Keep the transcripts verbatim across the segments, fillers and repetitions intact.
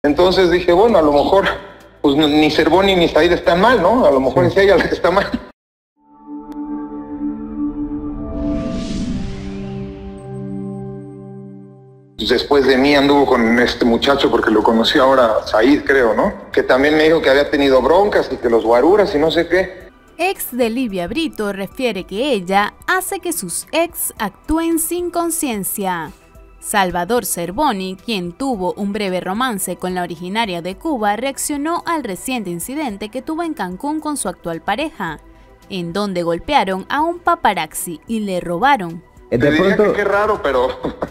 Entonces dije, bueno, a lo mejor pues ni Cervoni ni Said están mal, ¿no? A lo mejor es ella la que está mal. Después de mí anduvo con este muchacho porque lo conocí ahora, Said creo, ¿no? Que también me dijo que había tenido broncas y que los guaruras y no sé qué. Ex de Livia Brito refiere que ella hace que sus ex actúen sin conciencia. Salvador Cervoni, quien tuvo un breve romance con la originaria de Cuba, reaccionó al reciente incidente que tuvo en Cancún con su actual pareja, en donde golpearon a un paparazzi y le robaron. Te De diría pronto... que qué raro, pero,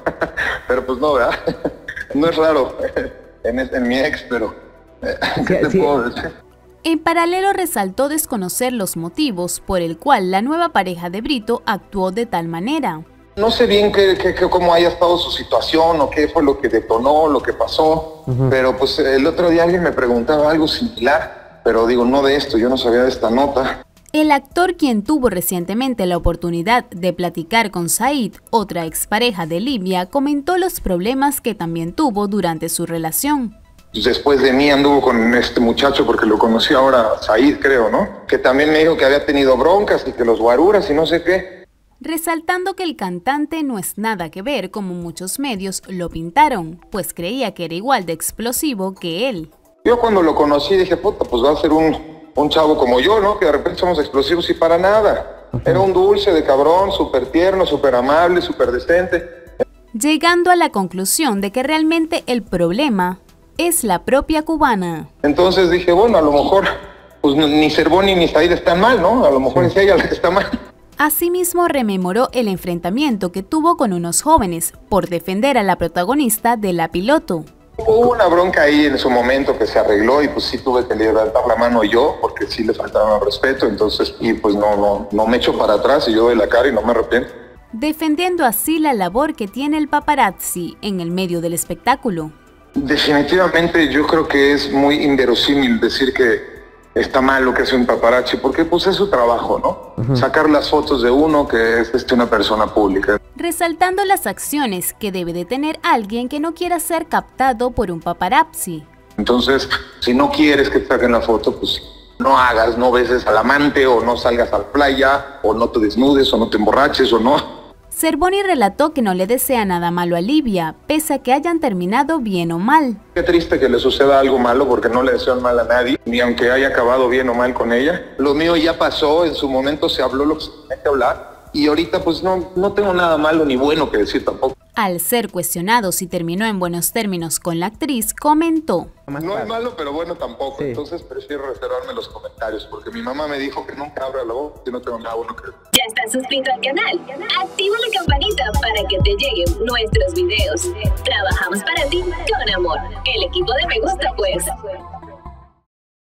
pero pues no, ¿verdad? No es raro en, en mi ex, pero ¿qué te sí. puedo decir? En paralelo resaltó desconocer los motivos por el cual la nueva pareja de Brito actuó de tal manera. No sé bien qué, qué, qué, cómo haya estado su situación o qué fue lo que detonó, lo que pasó, uh-huh. Pero pues el otro día alguien me preguntaba algo similar, pero digo, no de esto, yo no sabía de esta nota. El actor, quien tuvo recientemente la oportunidad de platicar con Said, otra expareja de Livia, comentó los problemas que también tuvo durante su relación. Después de mí anduvo con este muchacho porque lo conocí ahora, Said creo, ¿no? Que también me dijo que había tenido broncas y que los guaruras y no sé qué. Resaltando que el cantante no es nada que ver como muchos medios lo pintaron, pues creía que era igual de explosivo que él. Yo cuando lo conocí dije, puta, pues va a ser un, un chavo como yo, ¿no? Que de repente somos explosivos y para nada. Uh-huh. Era un dulce de cabrón, súper tierno, súper amable, súper decente. Llegando a la conclusión de que realmente el problema es la propia cubana. Entonces dije, bueno, a lo mejor pues ni Cervoni ni Said están mal, ¿no? A lo mejor es ella la que está mal. Asimismo rememoró el enfrentamiento que tuvo con unos jóvenes por defender a la protagonista de La Piloto. Hubo una bronca ahí en su momento que se arregló y pues sí tuve que levantar la mano yo porque sí le faltaron al respeto, entonces y pues no, no, no me echo para atrás y yo doy la cara y no me arrepiento. Defendiendo así la labor que tiene el paparazzi en el medio del espectáculo. Definitivamente yo creo que es muy inverosímil decir que está mal lo que hace un paparazzi, porque pues es su trabajo, ¿no? Uh-huh. Sacar las fotos de uno que es este, una persona pública. Resaltando las acciones que debe de tener alguien que no quiera ser captado por un paparazzi. Entonces, si no quieres que te saquen la foto, pues no hagas, no beses al amante, o no salgas a la playa, o no te desnudes, o no te emborraches, o no. Cervoni relató que no le desea nada malo a Livia, pese a que hayan terminado bien o mal. Qué triste que le suceda algo malo porque no le deseo mal a nadie, ni aunque haya acabado bien o mal con ella. Lo mío ya pasó, en su momento se habló lo que se tenía que hablar y ahorita pues no, no tengo nada malo ni bueno que decir tampoco. Al ser cuestionado si terminó en buenos términos con la actriz, comentó: No es malo, pero bueno tampoco, sí. Entonces prefiero reservarme los comentarios porque mi mamá me dijo que nunca abra la boca si no tengo nada bueno que decir. ¿Ya estás suscrito al canal? Activa la campanita para que te lleguen nuestros videos. Trabajamos para ti con amor. El equipo de Me Gusta Pues.